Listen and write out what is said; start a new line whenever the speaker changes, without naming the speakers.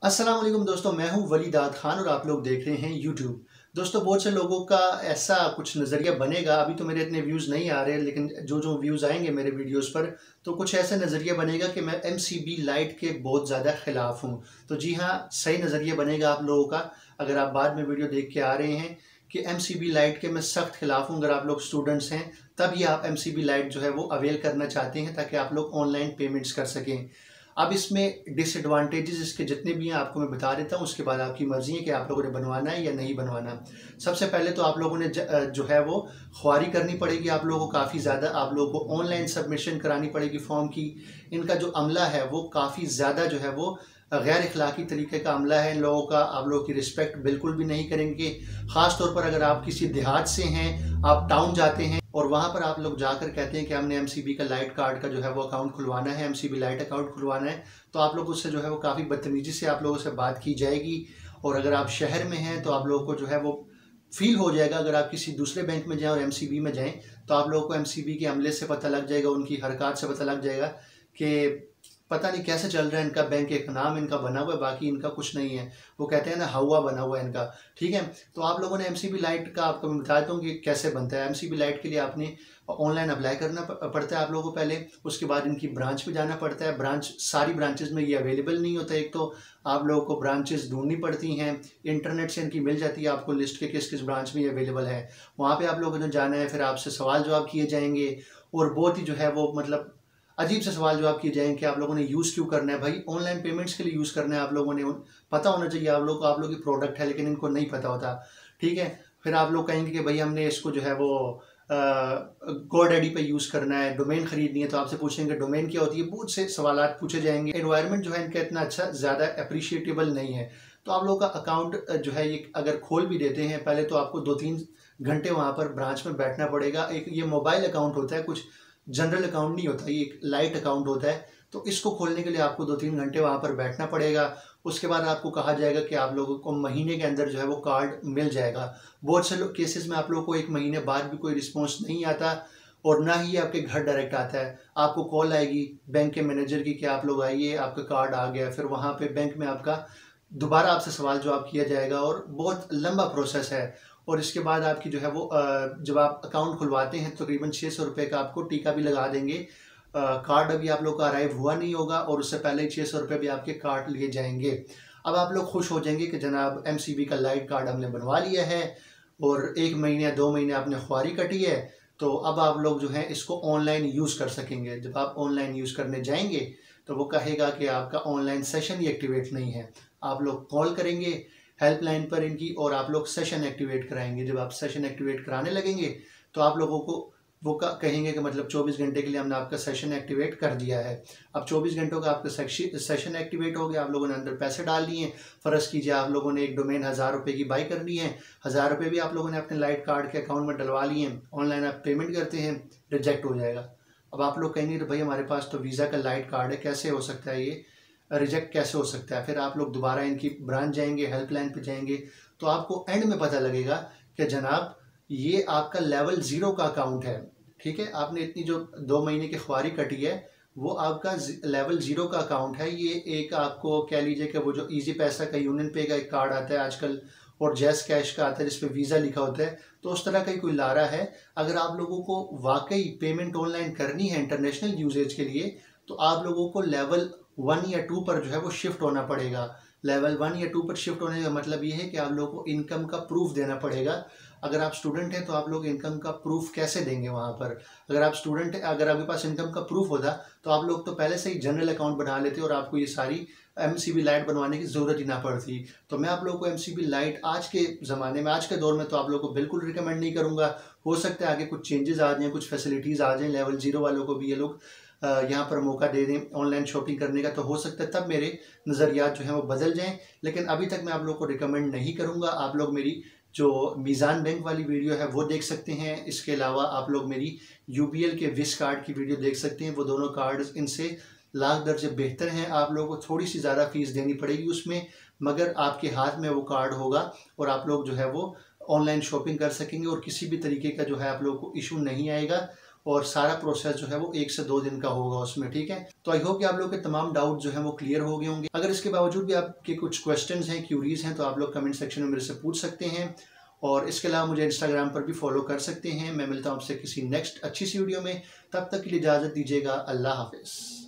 अस्सलाम वालेकुम दोस्तों, मैं हूं वलीदाद खान और आप लोग देख रहे हैं यूट्यूब। दोस्तों, बहुत से लोगों का ऐसा कुछ नज़रिया बनेगा। अभी तो मेरे इतने व्यूज़ नहीं आ रहे, लेकिन जो जो व्यूज़ आएंगे मेरे वीडियोस पर तो कुछ ऐसा नज़रिया बनेगा कि मैं MCB लाइट के बहुत ज़्यादा ख़िलाफ़ हूं। तो जी हाँ, सही नज़रिया बनेगा आप लोगों का। अगर आप बाद में वीडियो देख के आ रहे हैं कि MCB लाइट के मैं सख्त खिलाफ़ हूँ। अगर आप लोग स्टूडेंट्स हैं तभी आप MCB लाइट जो है वो अवेल करना चाहते हैं, ताकि आप लोग ऑनलाइन पेमेंट्स कर सकें। अब इसमें डिसएडवांटेजेस इसके जितने भी हैं आपको मैं बता देता हूँ, उसके बाद आपकी मर्ज़ी है कि आप लोगों ने बनवाना है या नहीं बनवाना। सबसे पहले तो आप लोगों ने जो है वो ख्वारी करनी पड़ेगी आप लोगों को काफ़ी ज़्यादा। आप लोगों को ऑनलाइन सबमिशन करानी पड़ेगी फॉर्म की। इनका जो अमला है वो काफ़ी ज़्यादा जो है वो गैर इखलाकी तरीके का अमला है। इन लोगों का आप लोगों की रिस्पेक्ट बिल्कुल भी नहीं करेंगे। ख़ास तौर पर अगर आप किसी देहात से हैं, आप टाउन जाते हैं और वहाँ पर आप लोग जाकर कहते हैं कि हमने MCB का लाइट कार्ड का जो है वो अकाउंट खुलवाना है, MCB लाइट अकाउंट खुलवाना है, तो आप लोग उससे जो है वो काफ़ी बदतमीज़ी से आप लोगों से बात की जाएगी। और अगर आप शहर में हैं तो आप लोगों को जो है वो फील हो जाएगा। अगर आप किसी दूसरे बैंक में जाएं और MCB में जाएं तो आप लोगों को MCB के अमले से पता लग जाएगा, उनकी हरकत से पता लग जाएगा कि पता नहीं कैसे चल रहा है इनका बैंक। एक नाम इनका बना हुआ है, बाकी इनका कुछ नहीं है। वो कहते हैं ना, हवा बना हुआ है इनका। ठीक है, तो आप लोगों ने MCB लाइट का आपको मैं बता देता हूँ कि कैसे बनता है। MCB लाइट के लिए आपने ऑनलाइन अप्लाई करना पड़ता है आप लोगों को पहले। उसके बाद इनकी ब्रांच पे जाना पड़ता है। ब्रांच सारी ब्रांचेज में ये अवेलेबल नहीं होता। एक तो आप लोगों को ब्रांचेस ढूंढनी पड़ती हैं, इंटरनेट से इनकी मिल जाती है आपको लिस्ट के किस किस ब्रांच में ये अवेलेबल है। वहाँ पे आप लोगों ने जाना है, फिर आपसे सवाल जवाब किए जाएंगे और बहुत ही जो है वो मतलब अजीब से सवाल जवाब किए जाएंगे कि आप लोगों ने यूज़ क्यों करना है। भाई, ऑनलाइन पेमेंट्स के लिए यूज़ करना है आप लोगों ने। पता होना चाहिए आप लोग को, आप लोग की प्रोडक्ट है, लेकिन इनको नहीं पता होता। ठीक है, फिर आप लोग कहेंगे कि भाई हमने इसको जो है वो GoDaddy पे यूज़ करना है, डोमेन खरीदनी है, तो आपसे पूछेंगे डोमेन क्या होती है। बहुत से सवाल पूछे जाएंगे। एनवायरनमेंट जो है इनका इतना अच्छा ज़्यादा अप्रिशिएटेबल नहीं है। तो आप लोगों का अकाउंट जो है ये अगर खोल भी देते हैं, पहले तो आपको 2-3 घंटे वहाँ पर ब्रांच में बैठना पड़ेगा। एक ये मोबाइल अकाउंट होता है, कुछ जनरल अकाउंट नहीं होता, ये एक लाइट अकाउंट होता है। तो इसको खोलने के लिए आपको 2-3 घंटे वहाँ पर बैठना पड़ेगा। उसके बाद आपको कहा जाएगा कि आप लोगों को महीने के अंदर जो है वो कार्ड मिल जाएगा। बहुत से केसेस में आप लोगों को 1 महीने बाद भी कोई रिस्पॉन्स नहीं आता, और ना ही आपके घर डायरेक्ट आता है। आपको कॉल आएगी बैंक के मैनेजर की कि आप लोग आइए, आपका कार्ड आ गया। फिर वहाँ पे बैंक में आपका दोबारा आपसे सवाल जवाब किया जाएगा और बहुत लंबा प्रोसेस है। और इसके बाद आपकी जो है वो जब आप अकाउंट खुलवाते हैं तो तकरीबन 600 रुपये का आपको टीका भी लगा देंगे। कार्ड अभी आप लोग का अराइव हुआ नहीं होगा और उससे पहले ही 600 रुपये भी आपके कार्ड लिए जाएंगे। अब आप लोग खुश हो जाएंगे कि जनाब MCB का लाइट कार्ड हमने बनवा लिया है और 1 महीने या 2 महीने आपने ख्वारी कटी है, तो अब आप लोग जो है इसको ऑनलाइन यूज़ कर सकेंगे। जब आप ऑनलाइन यूज़ करने जाएंगे तो वो कहेगा कि आपका ऑनलाइन सेशन ही एक्टिवेट नहीं है। आप लोग कॉल करेंगे हेल्पलाइन पर इनकी और आप लोग सेशन एक्टिवेट कराएंगे। जब आप सेशन एक्टिवेट कराने लगेंगे तो आप लोगों को वो कहेंगे कि मतलब 24 घंटे के लिए हमने आपका सेशन एक्टिवेट कर दिया है। अब 24 घंटों का आपका सेशन एक्टिवेट हो गया, आप लोगों ने अंदर पैसे डाल दिए। फ़र्ज़ कीजिए आप लोगों ने एक डोमेन 1000 रुपये की बाई कर ली है, 1000 रुपये भी आप लोगों ने अपने लाइट कार्ड के अकाउंट में डलवा लिए हैं। ऑनलाइन आप पेमेंट करते हैं, रिजेक्ट हो जाएगा। अब आप लोग कहेंगे तो भाई हमारे पास तो वीज़ा का लाइट कार्ड है, कैसे हो सकता है ये रिजेक्ट कैसे हो सकता है। फिर आप लोग दोबारा इनकी ब्रांच जाएंगे, हेल्पलाइन पे जाएंगे, तो आपको एंड में पता लगेगा कि जनाब ये आपका लेवल 0 का अकाउंट है। ठीक है, आपने इतनी जो 2 महीने की ख्वारी कटी है वो आपका लेवल 0 का अकाउंट है। ये एक आपको कह लीजिए कि वो जो ईजी पैसा का, यूनियन पे का एक कार्ड आता है आजकल, और जैस कैश का आता है जिसपे वीज़ा लिखा होता है, तो उस तरह का ही कोई लारा है। अगर आप लोगों को वाकई पेमेंट ऑनलाइन करनी है इंटरनेशनल यूजेज के लिए, तो आप लोगों को लेवल 1 या 2 पर जो है वो शिफ्ट होना पड़ेगा। लेवल 1 या 2 पर शिफ्ट होने का मतलब ये है कि आप लोगों को इनकम का प्रूफ देना पड़ेगा। अगर आप स्टूडेंट हैं तो आप लोग इनकम का प्रूफ कैसे देंगे वहाँ पर। अगर आप स्टूडेंट हैं, अगर आपके पास इनकम का प्रूफ होता तो आप लोग तो पहले से ही जनरल अकाउंट बना लेते और आपको ये सारी MCB लाइट बनवाने की ज़रूरत ही ना पड़ती। तो मैं आप लोगों को MCB लाइट आज के ज़माने में, आज के दौर में तो आप लोगों को बिल्कुल रिकमेंड नहीं करूँगा। हो सकता है आगे कुछ चेंजेस आ जाएँ, कुछ फैसिलिटीज़ आ जाएँ, लेवल 0 वालों को भी ये लोग यहाँ पर मौका दे दें ऑनलाइन शॉपिंग करने का, तो हो सकता है तब मेरे नज़रियात जो हैं वो बदल जाएं। लेकिन अभी तक मैं आप लोगों को रिकमेंड नहीं करूँगा। आप लोग मेरी जो मीज़ान बैंक वाली वीडियो है वो देख सकते हैं। इसके अलावा आप लोग मेरी UBL के विस कार्ड की वीडियो देख सकते हैं। वो दोनों कार्ड्स इनसे लाख दर्जे बेहतर हैं। आप लोगों को थोड़ी सी ज़्यादा फीस देनी पड़ेगी उसमें, मगर आपके हाथ में वो कार्ड होगा और आप लोग जो है वो ऑनलाइन शॉपिंग कर सकेंगे और किसी भी तरीके का जो है आप लोगों को इशू नहीं आएगा। और सारा प्रोसेस जो है वो 1 से 2 दिन का होगा उसमें, ठीक है। तो आई होप कि आप लोग के तमाम डाउट जो है वो क्लियर हो गए होंगे। अगर इसके बावजूद भी आपके कुछ क्वेश्चंस हैं, क्यूरीज हैं, तो आप लोग कमेंट सेक्शन में मेरे से पूछ सकते हैं। और इसके अलावा मुझे इंस्टाग्राम पर भी फॉलो कर सकते हैं। मैं मिलता हूँ आपसे किसी नेक्स्ट अच्छी सी वीडियो में। तब तक के लिए इजाज़त दीजिएगा। अल्लाह हाफिज़।